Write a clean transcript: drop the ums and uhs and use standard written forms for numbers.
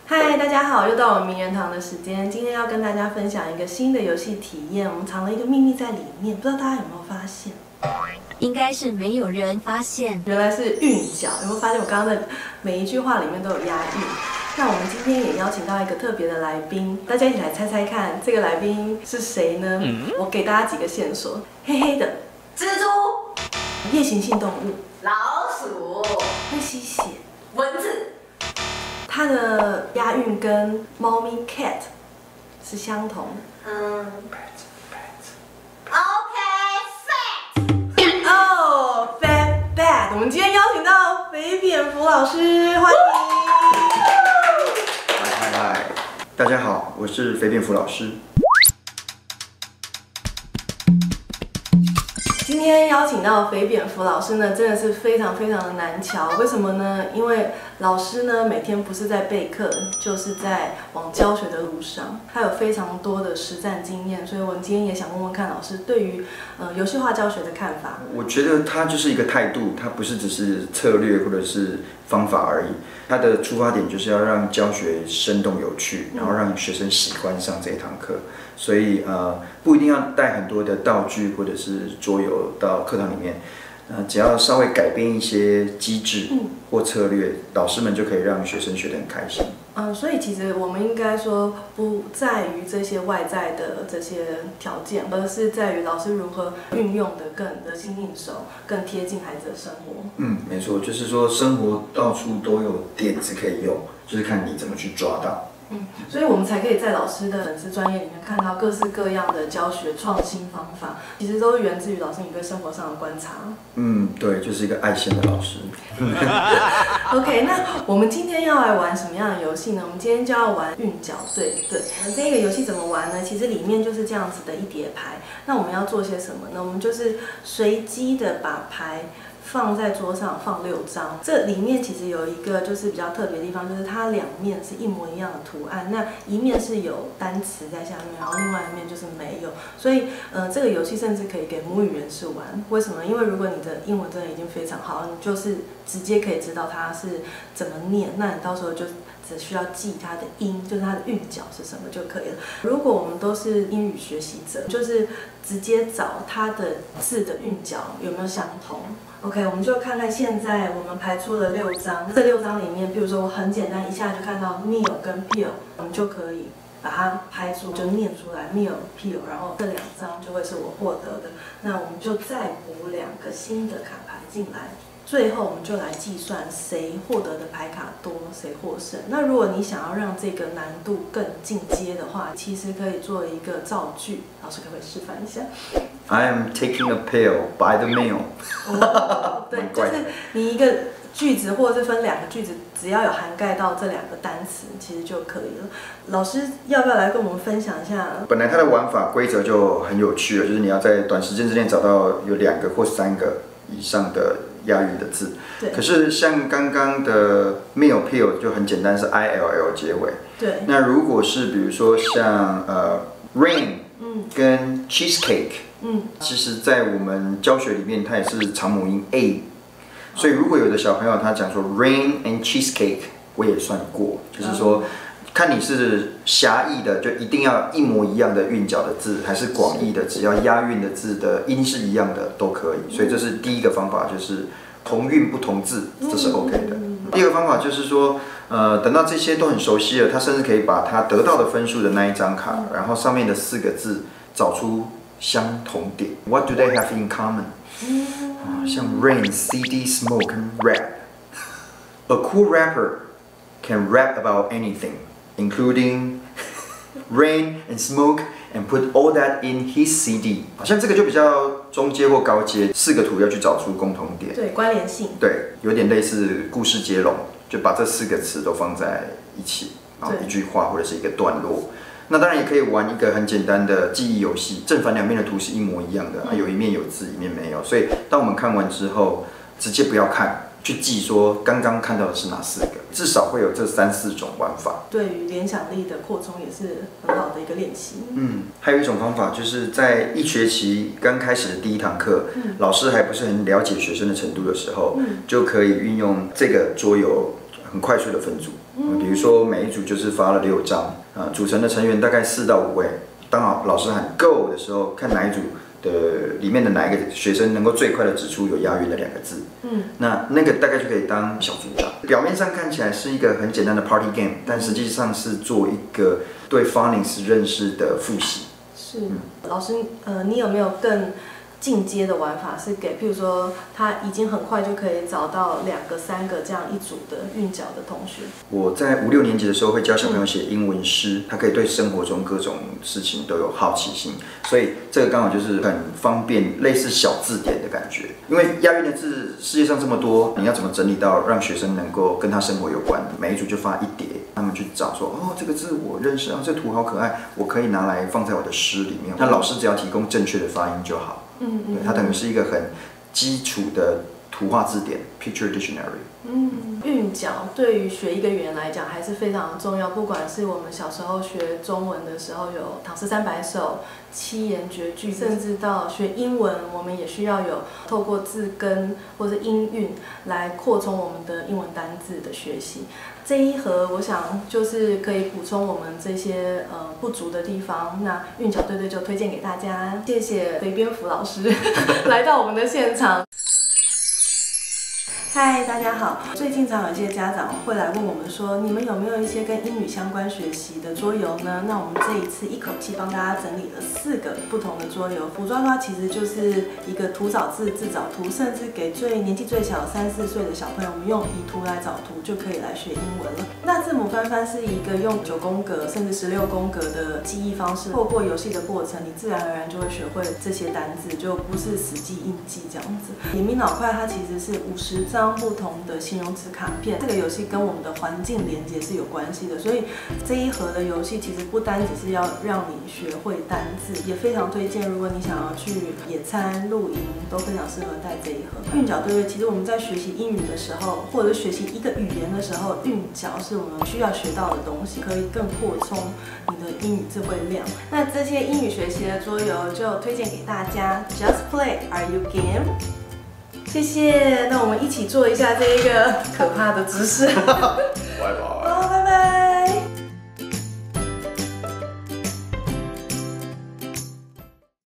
嗨，大家好，又到我们名人堂的时间。今天要跟大家分享一个新的游戏体验，我们藏了一个秘密在里面，不知道大家有没有发现？ 应该是没有人发现， 原来是韵脚。有没有发现我刚刚的每一句话里面都有押韵？那我们今天也邀请到一个特别的来宾，大家一起来猜猜看，这个来宾是谁呢？我给大家几个线索：黑黑的蜘蛛、 夜行性动物， 老鼠、 会吸血， 蚊子。 它的押韵跟猫咪 cat 是相同的。 OK，fat。 哦 ，fat bad。我们今天邀请到肥蝙蝠老师，欢迎。 嗨，大家好，我是肥蝙蝠老师。 今天邀请到肥蝙蝠老师呢，真的是非常非常的难瞧。为什么呢？因为老师呢，每天不是在备课，就是在往教学的路上。他有非常多的实战经验，所以我们今天也想问问看老师对于游戏化教学的看法。 我觉得它就是一个态度，它不是只是策略或者是方法而已。它的出发点就是要让教学生动有趣，然后让学生喜欢上这一堂课。所以不一定要带很多的道具或者是桌游到课堂里面。只要稍微改变一些机制或策略，老师们就可以让学生学得很开心。 所以其实我们应该说不在于这些外在的这些条件，而是在于老师如何运用的更得心应手，更贴近孩子的生活。 没错，就是说生活到处都有点子可以用，就是看你怎么去抓到。 所以我们才可以在老师的粉丝专页里面看到各式各样的教学创新方法，其实都源自于老师你对生活上的观察。 对，就是一个爱现的老师。 OK， 那我们今天要来玩什么样的游戏呢？我们今天就要玩韵脚对。这个游戏怎么玩呢？其实里面就是这样子的一叠牌。那我们要做些什么呢？我们就是随机的把牌放在桌上，放6张。这里面其实有一个就是比较特别的地方，就是它两面是一模一样的图案，那一面是有单词在下面，然后另外一面就是没有。所以这个游戏甚至可以给母语人士玩。为什么？因为如果你的英文真的已经非常好，你就是直接可以知道它是怎么念，那你到时候就只需要记它的音，就是它的韵脚是什么就可以了。如果我们都是英语学习者，就是直接找它的字的韵脚有没有相同。OK， 我们就看看现在我们排出了6张，这6张里面，比如说我很简单，一下就看到 meal 跟 peel， 我们就可以把它拍出，就念出来 meal peel， 然后这2张就会是我获得的。那我们就再补2个新的卡牌进来。最后我们就来计算谁获得的牌卡多，谁获胜。那如果你想要让这个难度更进阶的话，其实可以做一个造句，老师可不可以示范一下 I am taking a pill by the mail。 对，就是你一个句子或者是分2个句子，只要有涵盖到这2个单词，其实就可以了。老师要不要来跟我们分享一下？ 本来它的玩法规则就很有趣了，就是你要在短时间之内找到有2个或3个以上的押韵的字。 对。可是像刚刚的 meal pill 就很简单，是 ILL 结尾。 对。 那如果是比如说像rain 跟 cheesecake，其实在我们教学里面它也是长母音 a， 所以如果有的小朋友他讲说 rain and cheesecake， 我也算过，就是说看你是狭义的，就一定要一模一样的韵脚的字，还是广义的，只要押韵的字的音是一样的都可以。所以这是第一个方法，就是同韵不同字，这是 OK 的。第二个方法就是说，等到这些都很熟悉了，他甚至可以把他得到的分数的那一张卡，然后上面的4个字找出相同点。What do they have in common？像 rain, CD, smoke, and rap. A cool rapper can rap about anything.Including rain and smoke and put all that in his CD。好像这个就比较中阶或高阶，4个图要去找出共同点。 对，关联性。 对，有点类似故事接龙，就把这4个词都放在一起，然后一句话或者是一个段落。那当然也可以玩一个很简单的记忆游戏，正反2面的图是一模一样的，有一面有字，一面没有。所以当我们看完之后，直接不要看。去记说刚刚看到的是哪4个，至少会有这3、4种玩法。 对于联想力的扩充也是很好的一个练习。 还有一种方法就是在1学期刚开始的第1堂课，老师还不是很了解学生的程度的时候，就可以运用这个桌游很快速的分组。 比如说每一组就是发了6张，组成的成员大概4到5位。当老师喊 Go 的时候，看哪一组的里面的哪一个学生能够最快的指出有押韵的2个字，那个大概就可以当小组长。表面上看起来是一个很简单的 party game， 但实际上是做一个对 phonics 认识的复习。 是，老师，你有没有更进阶的玩法，是给譬如说他已经很快就可以找到2个、3个这样一组的韵脚的同学？ 我在5、6年级的时候会教小朋友写英文诗，他可以对生活中各种事情都有好奇心，所以这个刚好就是很方便，类似小字典的感觉。因为押韵的字世界上这么多，你要怎么整理到让学生能够跟他生活有关？每一组就发1叠，他们去找说，哦，这个字我认识，这个图好可爱，我可以拿来放在我的诗里面。那老师只要提供正确的发音就好。对，它等于是一个很基础的图画字典 （picture dictionary）。 韵脚对于学一个语言来讲还是非常重要。不管是我们小时候学中文的时候有唐诗三百首、七言绝句，甚至到学英文，我们也需要有透过字根或者音韵来扩充我们的英文单字的学习。这一盒我想就是可以补充我们这些不足的地方。那韵脚对对就推荐给大家，谢谢肥边福老师来到我们的现场。嗨，大家好。最近常有一些家长会来问我们说，你们有没有一些跟英语相关学习的桌游呢？那我们这一次一口气帮大家整理了4个不同的桌游。捕抓抓其实就是一个图找字、字找图，甚至给年纪最小3、4岁的小朋友，我们用以图来找图就可以来学英文了。那字母翻翻是一个用9宫格甚至16宫格的记忆方式，透过游戏的过程，你自然而然就会学会这些单字，就不是死记硬记这样子。眼明脑快它其实是50张不同的形容词卡片，这个游戏跟我们的环境连接是有关系的，所以这一盒的游戏其实不单只是要让你学会单字，也非常推荐，如果你想要去野餐、露营，都非常适合带这一盒。韵脚对对，其实我们在学习英语的时候，或者学习一个语言的时候，韵脚是我们需要学到的东西，可以更扩充你的英语智慧量。那这些英语学习的桌游就推荐给大家 ，Just Play, Are You Game？谢谢，那我们一起做一下这一个可怕的姿势。 拜拜。